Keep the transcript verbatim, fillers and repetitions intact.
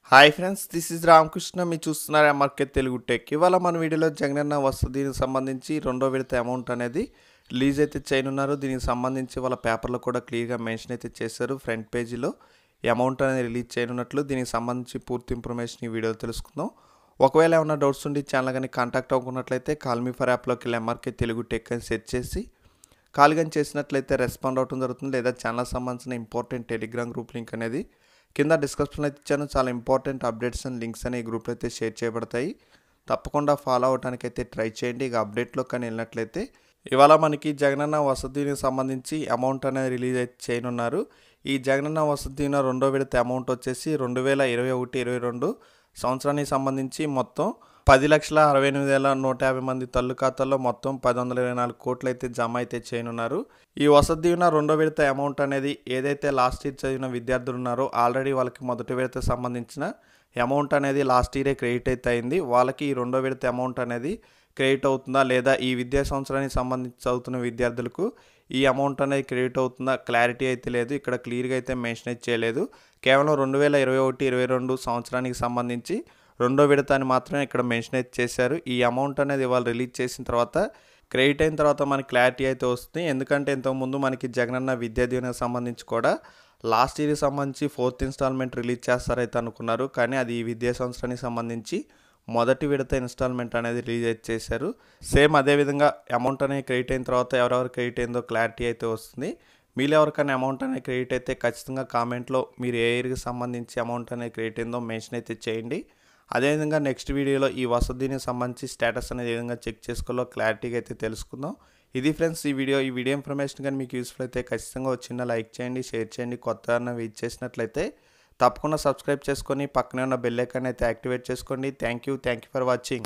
Hi friends, this is Ramakrishna. మీరు చూస్తున్నారు MRK Telugu tech. ఇవాళ మన వీడియోలో జగనన్న వసతికి సంబంధించి రెండో విడత అమౌంట్ అనేది రిలీజ్ అయితే చేయనున్నారు. దీనికి సంబంధించి వాళ్ళ పేపర్లో కూడా క్లియర్గా మెన్షన్ అయితే చేశారు. ఫ్రంట్ పేజీలో ఈ అమౌంట్ అనేది రిలీజ్ చేయనున్నట్లు. దీనికి సంబంధించి పూర్తి ఇన్ఫర్మేషన్ ఈ వీడియోలో తెలుసుకుందాం. ఒకవేళ ఏమైనా డౌట్స్ ఉండి ఛానల్ కానీ కాంటాక్ట్ అవ్వకున్నట్లయితే కాల్ మీ ఫర్ యాప్లోకి వెళ్ళి ఎంఆర్కే తెలుగు టెక్ అని సెర్చ్ చేసి కాల్ కానీ చేసినట్లయితే రెస్పాండ్ అవడం జరుగుతుంది. లేదా ఛానల్ సంబంధించిన ఇంపార్టెంట్ టెలిగ్రామ్ గ్రూప్ లింక్ అనేది కింద డిస్క్రిప్షన్లో అయితే ఇచ్చాను. చాలా ఇంపార్టెంట్ అప్డేట్స్ అండ్ లింక్స్ అనే ఈ గ్రూప్లో అయితే షేర్ చేయబడతాయి. తప్పకుండా ఫాలో అవడానికి అయితే ట్రై చేయండి. ఇక అప్డేట్లో కానీ వెళ్ళినట్లయితే ఇవాళ మనకి జగనన్న వసతికి సంబంధించి అమౌంట్ అనేది రిలీజ్ అయితే చేయనున్నారు. ఈ జగనన్న వసతిన రెండో విడత అమౌంట్ వచ్చేసి రెండు వేల ఇరవై ఒకటి ఇరవై రెండు సంవత్సరానికి సంబంధించి మొత్తం పది లక్షల అరవై ఎనిమిది వేల నూట యాభై మంది తల్లు ఖాతాల్లో మొత్తం పది వందల ఇరవై నాలుగు కోట్లు అయితే జమ అయితే చేయనున్నారు. ఈ వసతి దీవెన రెండో విడత అమౌంట్ అనేది ఏదైతే లాస్ట్ ఇయర్ చదివిన విద్యార్థులు ఉన్నారో ఆల్రెడీ వాళ్ళకి మొదటి విడత సంబంధించిన అమౌంట్ అనేది లాస్ట్ ఇయరే క్రెడిట్ అయితే అయింది. వాళ్ళకి ఈ రెండో విడత అమౌంట్ అనేది క్రెడిట్ అవుతుందా లేదా, ఈ విద్యా సంవత్సరానికి సంబంధించి చదువుతున్న విద్యార్థులకు ఈ అమౌంట్ అనేది క్రెడిట్ అవుతుందా క్లారిటీ అయితే లేదు. ఇక్కడ క్లియర్గా అయితే మెన్షన్ అయితే చేయలేదు. కేవలం రెండు వేల ఇరవై ఒకటి ఇరవై రెండు సంవత్సరానికి సంబంధించి రెండో విడత అని మాత్రమే ఇక్కడ మెన్షన్ అయితే చేశారు. ఈ అమౌంట్ అనేది వాళ్ళు రిలీజ్ చేసిన తర్వాత క్రెడిట్ అయిన తర్వాత మనకి క్లారిటీ అయితే వస్తుంది. ఎందుకంటే ఇంతకుముందు మనకి జగనన్న విద్యా దీవెనకు సంబంధించి కూడా లాస్ట్ ఇయర్కి సంబంధించి ఫోర్త్ ఇన్స్టాల్మెంట్ రిలీజ్ చేస్తారైతే అనుకున్నారు. కానీ అది ఈ విద్యా సంవత్సరానికి సంబంధించి మొదటి విడత ఇన్స్టాల్మెంట్ అనేది రిలీజ్ అయితే చేశారు. సేమ్ అదేవిధంగా అమౌంట్ అనేది క్రెడిట్ అయిన తర్వాత ఎవరెవరు క్రెడిట్ అయిందో క్లారిటీ అయితే వస్తుంది. మీలో ఎవరికైనా అమౌంట్ అనేది క్రెడిట్ అయితే ఖచ్చితంగా కామెంట్లో మీరు ఏ ఇయర్కి సంబంధించి అమౌంట్ అనేది క్రెడిట్ అయిందో మెన్షన్ అయితే చేయండి. అదేవిధంగా నెక్స్ట్ వీడియోలో ఈ వసతికి సంబంధించి స్టేటస్ అనేది ఏ విధంగా చెక్ చేసుకోవాలో క్లారిటీగా అయితే తెలుసుకుందాం. ఇది ఫ్రెండ్స్ ఈ వీడియో ఈ వీడియో ఇన్ఫర్మేషన్ కానీ మీకు యూస్ఫుల్ అయితే ఖచ్చితంగా ఒక చిన్న లైక్ చేయండి, షేర్ చేయండి. కొత్త వెయిట్ చేసినట్లయితే తప్పకుండా సబ్స్క్రైబ్ చేసుకొని పక్కనే ఉన్న బెల్ ఐకాన్ అయితే యాక్టివేట్ చేసుకోండి. Thank you thank you for watching.